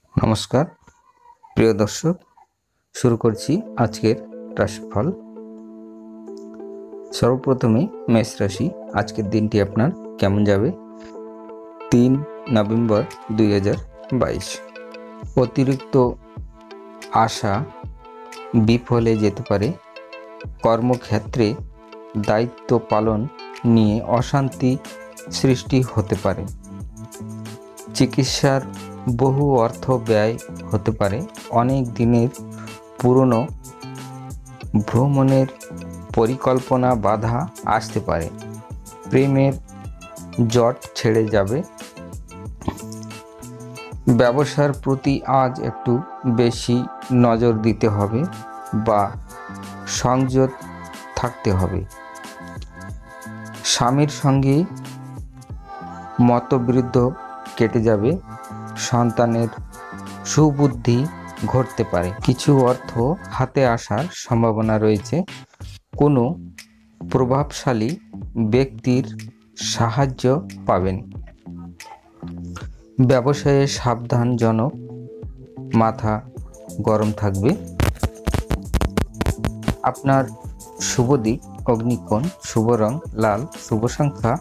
নমস্কার প্রিয় দর্শক, শুরু করছি আজকের রাশিফল। সর্বপ্রথমে মেষ রাশি, আজকের দিনটি আপনার কেমন যাবে? 3 নভেম্বর 2022। অতিরিক্ত আশা বিফলে যেতে পারে। কর্মক্ষেত্রে দায়িত্ব পালন নিয়ে অশান্তি সৃষ্টি হতে পারে। চিকিৎসার বহু অর্থ ব্যয় হতে পারে। অনেক দিনের পুরনো ভ্রমণের পরিকল্পনা বাধা আসতে পারে। প্রেমের জট ছেড়ে যাবে। ব্যবসার প্রতি আজ একটু বেশি নজর দিতে হবে বা সংযত থাকতে হবে। স্বামীর সঙ্গে মতবিরোধ কেটে যাবে। সন্তানের সুবুদ্ধি ঘটতে পারে। কিছু অর্থ হাতে আসার সম্ভাবনা রয়েছে। কোনো প্রভাবশালী ব্যক্তির সাহায্য পাবেন। ব্যবসায়ে সাবধানজনক, মাথা গরম থাকবে। আপনার শুভ দিক অগ্নিকোণ, শুভ রং লাল, শুভ সংখ্যা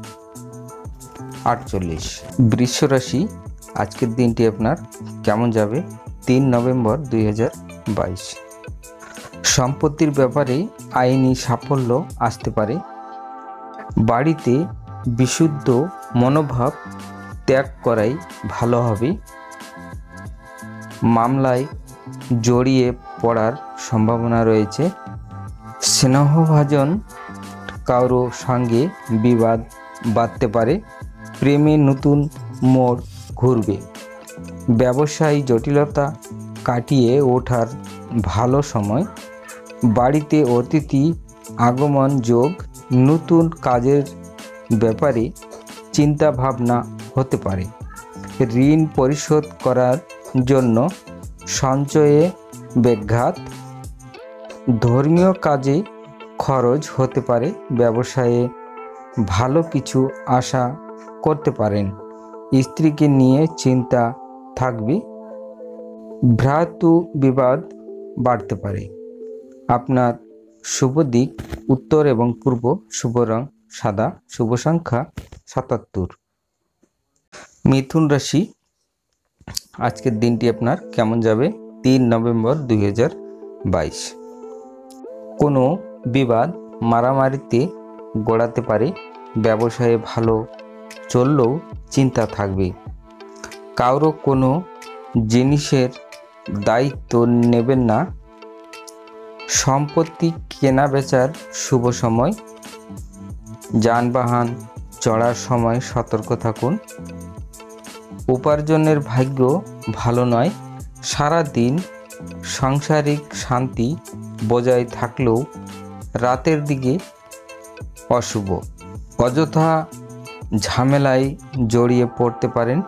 48। বৃষ রাশি, আজকের দিনটি আপনার কেমন যাবে? 3 নভেম্বর 2022। সম্পত্তির ব্যাপারে আইনি সাফল্য আসতে পারে। বাড়িতে বিশুদ্ধ মনোভাব ত্যাগ করাই ভালো হবে। মামলায় জড়িয়ে পড়ার সম্ভাবনা রয়েছে। স্নেহভাজন কারো সঙ্গে বিবাদ বাঁধতে পারে। প্রেমে নতুন মোড় ঘুরবে। ব্যবসায়ী জটিলতা কাটিয়ে ওঠার ভালো সময়। বাড়িতে অতিথি আগমন যোগ। নতুন কাজের ব্যাপারে চিন্তা ভাবনা হতে পারে। ঋণ পরিশোধ করার জন্য সঞ্চয়ে ব্যাঘাত। ধর্মীয় কাজে খরচ হতে পারে। ব্যবসায়ে ভালো কিছু আশা করতে পারেন। স্ত্রীকে নিয়ে চিন্তা থাকবে। ভ্রাতৃ বিবাদ বাড়তে পারে। আপনার শুভ দিক উত্তর এবং পূর্ব, শুভ রং সাদা, শুভ সংখ্যা 77। মিথুন রাশি, আজকের দিনটি আপনার কেমন যাবে? 3 নভেম্বর 2022। কোনো বিবাদ মারামারিতে গড়াতে পারে। ব্যবসায়ে ভালো চললেও চিন্তা থাকবে। কারো কোনো জিনিসের দায়িত্ব নেবেন না। সম্পত্তি কেনা বেচার শুভ সময়। যানবাহন চড়ার সময় সতর্ক থাকুন। উপার্জনের ভাগ্য ভালো নয়। সারা দিন সাংসারিক শান্তি বজায় থাকলেও রাতের দিকে অশুভ। অযথা ঝামেলায় জড়িয়ে পড়তে পারেন।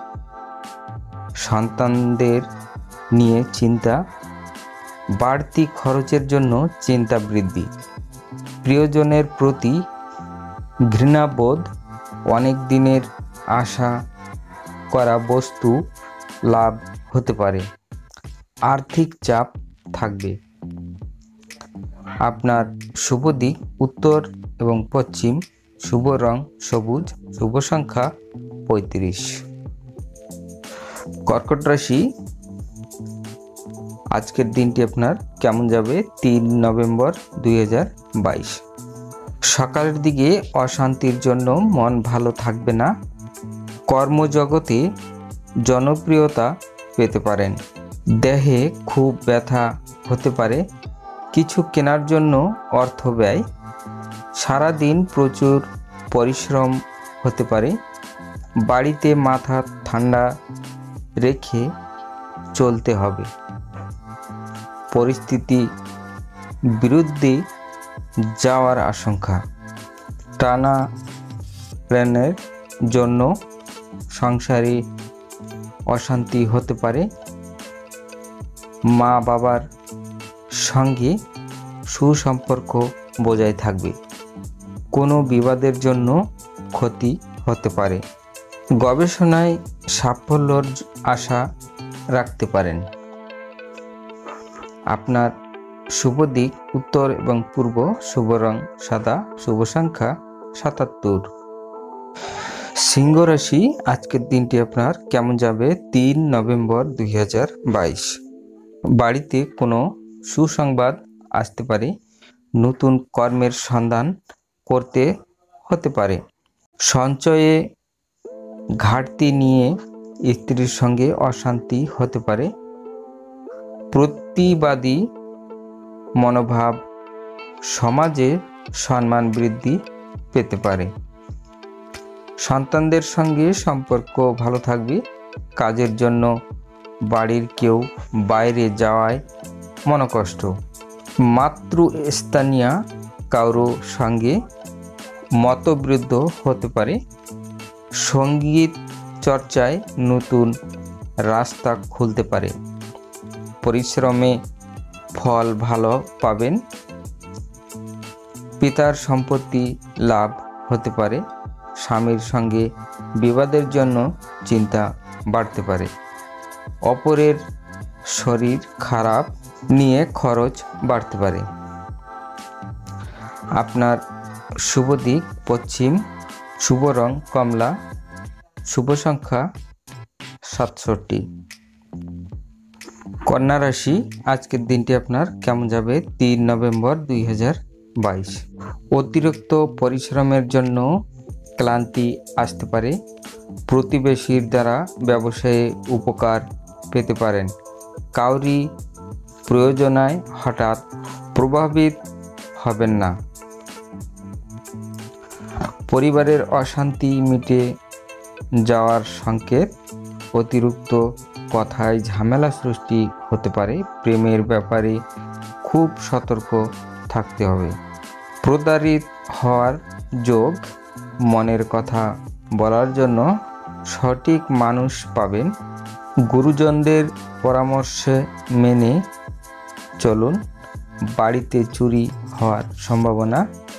সন্তানদের নিয়ে চিন্তা। বাড়তি খরচের জন্য চিন্তা বৃদ্ধি। প্রিয়জনের প্রতি ঘৃণাবোধ। অনেক দিনের আশা করা বস্তু লাভ হতে পারে। আর্থিক চাপ থাকবে। আপনার শুভ দিক উত্তর এবং পশ্চিম, শুভ রং সবুজ, শুভ সংখ্যা 35। কর্কট রাশি, আজকের দিনটি আপনার কেমন যাবে? 3 নভেম্বর 2022। সকালের দিকে অশান্তির জন্য মন ভালো থাকবে না। কর্মজগতে জনপ্রিয়তা পেতে পারেন। দেহে খুব ব্যথা হতে পারে। কিছু কেনার জন্য অর্থ ব্যয়। সারাদিন প্রচুর পরিশ্রম হতে পারে। বাড়িতে মাথা ঠান্ডা রেখে চলতে হবে। পরিস্থিতি বিরুদ্ধে যাওয়ার আশঙ্কা। টানা প্ল্যানের জন্য সংসারে অশান্তি হতে পারে। মা বাবার সঙ্গে সুসম্পর্ক বজায় থাকবে। কোনো বিবাদের জন্য ক্ষতি হতে পারে। গবেষণায় সাফল্যর আশা রাখতে পারেন। আপনার শুভ দিক উত্তর এবং পূর্ব, শুভ রং সাদা, শুভ সংখ্যা 77। সিংহ রাশি, আজকের দিনটি আপনার কেমন যাবে? 3 নভেম্বর 2022। বাড়িতে কোনো সুসংবাদ আসতে পারে, নতুন কর্মের সন্ধান করতে হতে পারে। সঞ্চয়ে ঘাটতি নিয়ে স্ত্রীর সঙ্গে অশান্তি হতে পারে। প্রতিবাদী মনোভাব সমাজে সম্মান বৃদ্ধি পেতে পারে। সন্তানদের সঙ্গে সম্পর্ক ভালো থাকবে। কাজের জন্য বাড়ির কেউ বাইরে যাওয়ায় মনোকষ্ট। মাতৃস্থানীয় কারো সঙ্গে মতবিরোধ হতে পারে। সঙ্গীত চর্চায় নতুন রাস্তা খুলতে পারে। পরিশ্রমে ফল ভালো পাবেন। পিতার সম্পত্তি লাভ হতে পারে। স্বামীর সঙ্গে বিবাদের জন্য চিন্তা বাড়তে পারে। অপরের শরীর খারাপ নিয়ে খরচ বাড়তে পারে। আপনার শুভ দিক পশ্চিম, শুভ রং কমলা, শুভ সংখ্যা 67। কন্যা রাশি, আজকের দিনটি আপনার কেমন যাবে? 3 নভেম্বর 2022। অতিরিক্ত পরিশ্রমের জন্য ক্লান্তি আসতে পারে। প্রতিবেশীর দ্বারা ব্যবসায়ে উপকার পেতে পারেন। কাউরি প্রয়োজনায় হঠাৎ প্রভাবিত হবেন না। পরিবারের অশান্তি মিটে যাওয়ার সংকেত। অতিরিক্ত কথায় ঝামেলা সৃষ্টি হতে পারে। প্রেমের ব্যাপারে খুব সতর্ক থাকতে হবে। প্রতারিত হওয়ার যোগ। মনের কথা বলার জন্য সঠিক মানুষ পাবেন। গুরুজনদের পরামর্শ মেনে চলুন। বাড়িতে চুরি হওয়ার সম্ভাবনা।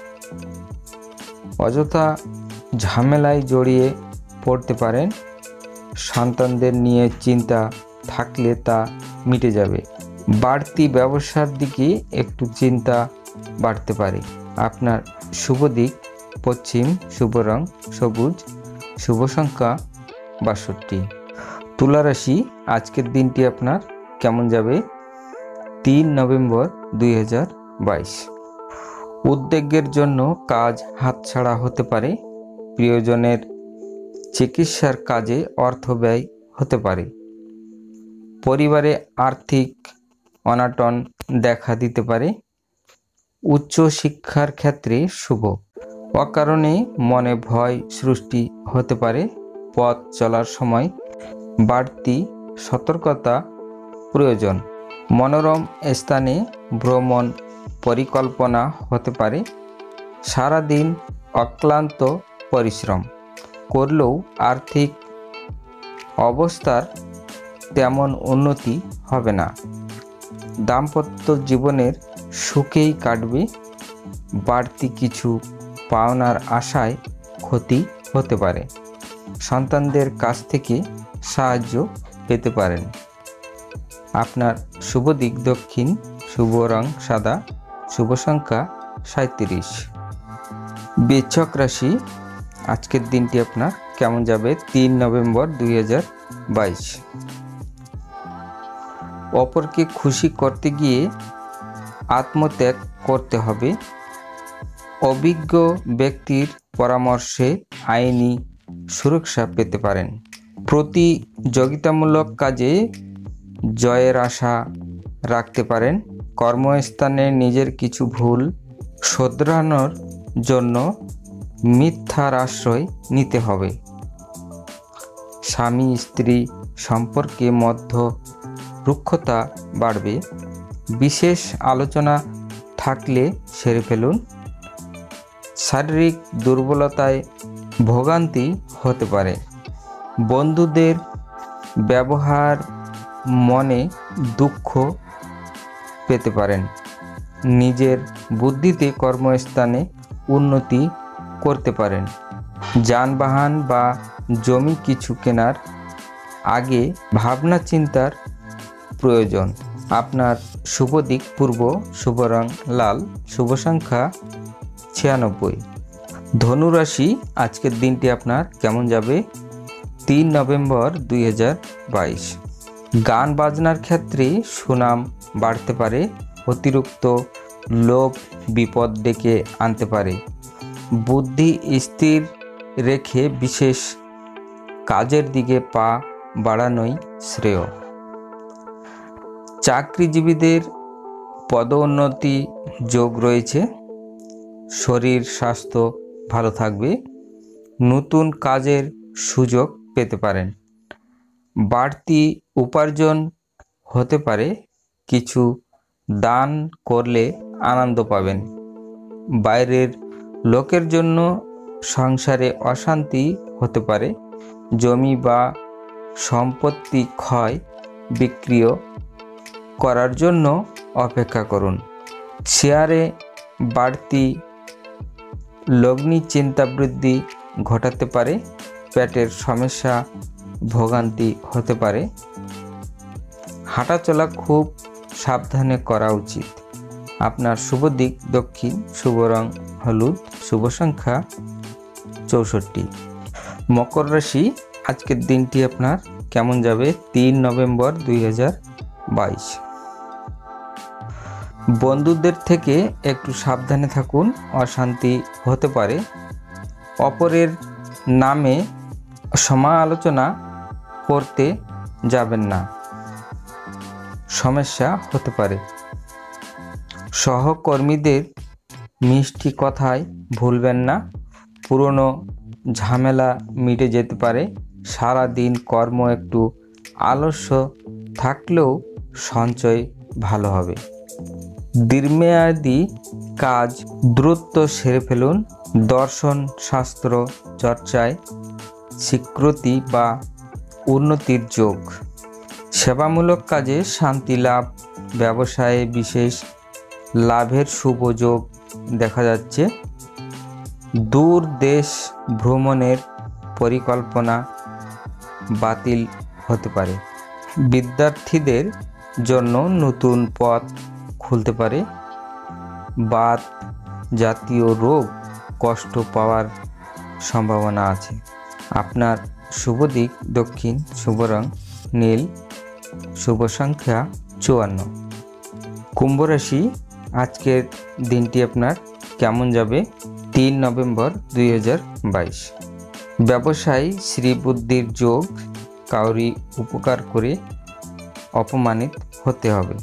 অযথা ঝামেলায় জড়িয়ে পড়তে পারেন। সন্তানদের নিয়ে চিন্তা থাকলে তা মিটে যাবে। বাড়তি ব্যবসার দিকে একটু চিন্তা বাড়তে পারে। আপনার শুভ দিক পশ্চিম, শুভ রং সবুজ, শুভ সংখ্যা 62। তুলা রাশি, আজকের দিনটি আপনার কেমন যাবে? 3 নভেম্বর 2022। উদ্যোগের জন্য কাজ হাতছাড়া হতে পারে। প্রিয়জনের চিকিৎসার কাজে অর্থ ব্যয় হতে পারে। পরিবারে আর্থিক অনটন দেখা দিতে পারে। উচ্চ শিক্ষার ক্ষেত্রে শুভ। অকারণে মনে ভয় সৃষ্টি হতে পারে। পথ চলার সময় বাড়তি সতর্কতা প্রয়োজন। মনোরম স্থানে ভ্রমণ পরিকল্পনা হতে পারে। সারাদিন অক্লান্ত পরিশ্রম করলেও আর্থিক অবস্থার তেমন উন্নতি হবে না। দাম্পত্য জীবনের সুখেই কাটবে। বাড়তি কিছু পাওনার আশায় ক্ষতি হতে পারে। সন্তানদের কাছ থেকে সাহায্য পেতে পারেন। আপনার শুভ দিক দক্ষিণ, শুভ রং সাদা, শুভ সংখ্যা 37। বৃশ্চিক রাশি, আজকের দিনটি আপনার কেমন যাবে? 3 নভেম্বর 2022। অপরকে খুশি করতে গিয়ে আত্মত্যাগ করতে হবে। অভিজ্ঞ ব্যক্তির পরামর্শে আইনি সুরক্ষা পেতে পারেন। প্রতিযোগিতামূলক কাজে জয়ের আশা রাখতে পারেন। কর্মস্থানে নিজের কিছু ভুল শোধরানোর জন্য মিথ্যার আশ্রয় নিতে হবে। স্বামী স্ত্রী সম্পর্কে মধ্যে রুক্ষতা বাড়বে। বিশেষ আলোচনা থাকলে সেরে ফেলুন। শারীরিক দুর্বলতায় ভোগান্তি হতে পারে। বন্ধুদের ব্যবহার মনে দুঃখ পেতে পারেন। নিজের বুদ্ধিতে কর্মস্থানে উন্নতি করতে পারেন। যানবাহন বা জমি কিছু কেনার আগে ভাবনা চিন্তার প্রয়োজন। আপনার শুভ দিক পূর্ব, শুভ রং লাল, শুভ সংখ্যা 96। ধনুরাশি, আজকের দিনটি আপনার কেমন যাবে? 3 নভেম্বর 2022। গান বাজনার ক্ষেত্রে সুনাম বাড়তে পারে। অতিরিক্ত লোভ বিপদ ডেকে আনতে পারে। বুদ্ধি স্থির রেখে বিশেষ কাজের দিকে পা বাড়ানোই শ্রেয়। চাকরিজীবীদের পদোন্নতি যোগ রয়েছে। শরীর স্বাস্থ্য ভালো থাকবে। নতুন কাজের সুযোগ পেতে পারেন। বাড়তি উপার্জন হতে পারে। কিছু দান করলে আনন্দ পাবেন। বাইরের লোকের জন্য সংসারে অশান্তি হতে পারে। জমি বা সম্পত্তি ক্ষয় বিক্রিয় করার জন্য অপেক্ষা করুন। শেয়ারে বাড়তি লগ্নি চিন্তা বৃদ্ধি ঘটাতে পারে। পেটের সমস্যা ভোগান্তি হতে পারে। হাঁটাচলা খুব সাবধানে করা উচিত। আপনার শুভ দিক দক্ষিণ, শুভ রং হলুদ, শুভ সংখ্যা 64। মকর রাশি, আজকের দিনটি আপনার কেমন যাবে? 3 নভেম্বর 2022। বন্ধুদের থেকে একটু সাবধানে থাকুন। অশান্তি হতে পারে। অপরের নামে সমালোচনা করতে যাবেন না, সমস্যা হতে পারে। সহকর্মীদের মিষ্টি কথায় ভুলবেন না। পুরনো ঝামেলা মিটে যেতে পারে। সারা দিন কর্ম একটু আলস্য থাকলেও সঞ্চয় ভালো হবে। দীর্ঘমেয়াদী কাজ দ্রুত সেরে ফেলুন। দর্শন শাস্ত্র চর্চায় স্বীকৃতি বা উন্নতির যোগ। সেবামূলক কাজে শান্তি লাভ। ব্যবসায়ে বিশেষ লাভের শুভ যোগ দেখা যাচ্ছে। দূর দেশ ভ্রমণের পরিকল্পনা বাতিল হতে পারে। বিদ্যার্থীদের জন্য নতুন পথ খুলতে পারে। বাত জাতীয় রোগ কষ্ট পাওয়ার সম্ভাবনা আছে। আপনার শুভ দিক দক্ষিণ, শুভ রং নীল, শুভ সংখ্যা 54। কুম্ভ রাশি, আজকের দিনটি আপনার কেমন যাবে? 3 নভেম্বর 2022। ব্যবসায় শ্রীবুদ্ধির যোগ। কাউরি উপকার করে অপমানিত হতে হবে।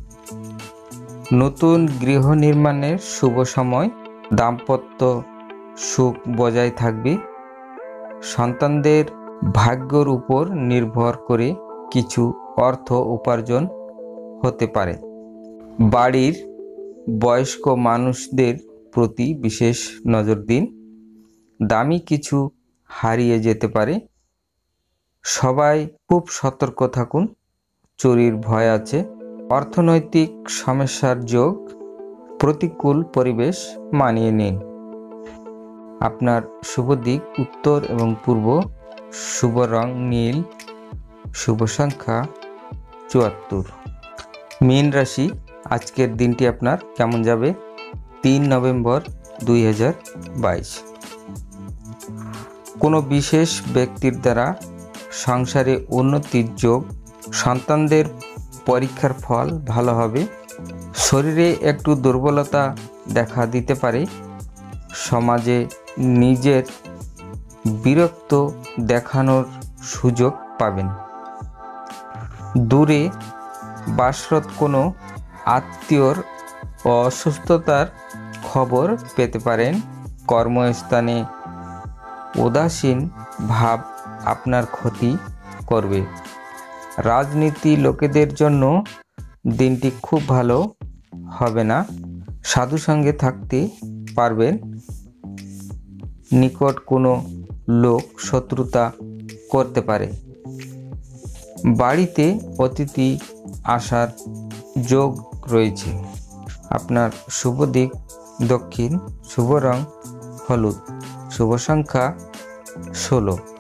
নতুন গৃহ নির্মাণের শুভ সময়। দাম্পত্য সুখ বজায় থাকবে। সন্তানদের ভাগ্যের উপর নির্ভর করে কিছু অর্থ উপার্জন হতে পারে। বাড়ির বয়স্ক মানুষদের প্রতি বিশেষ নজর দিন। দামি কিছু হারিয়ে যেতে পারে। সবাই খুব সতর্ক থাকুন। চুরির ভয় আছে। অর্থনৈতিক সমস্যার যোগ। প্রতিকূল পরিবেশ মানিয়ে নিন। আপনার শুভ দিক উত্তর এবং পূর্ব, শুভ রং নীল, শুভ সংখ্যা 74। মীন রাশি, আজকের দিনটি আপনার কেমন যাবে? 3 নভেম্বর 2022। কোনো বিশেষ ব্যক্তির দ্বারা সংসারে উন্নতির যোগ। সন্তানদের পরীক্ষার ফল ভালো হবে। শরীরে একটু দুর্বলতা দেখা দিতে পারে। সমাজে নিজের বিরক্ত দেখানোর সুযোগ পাবেন। দূরে বাসরত কোনো আত্মীয়র অসুস্থতার খবর পেতে পারেন। কর্মস্থানে উদাসীন ভাব আপনার ক্ষতি করবে। রাজনীতি লোকেদের জন্য দিনটি খুব ভালো হবে না। সাধু সঙ্গে থাকতে পারবেন। নিকট কোনো লোক শত্রুতা করতে পারে। বাড়িতে অতিথি আসার যোগ রয়েছে। আপনার শুভ দিক দক্ষিণ, শুভ রং হলুদ, শুভ সংখ্যা 16।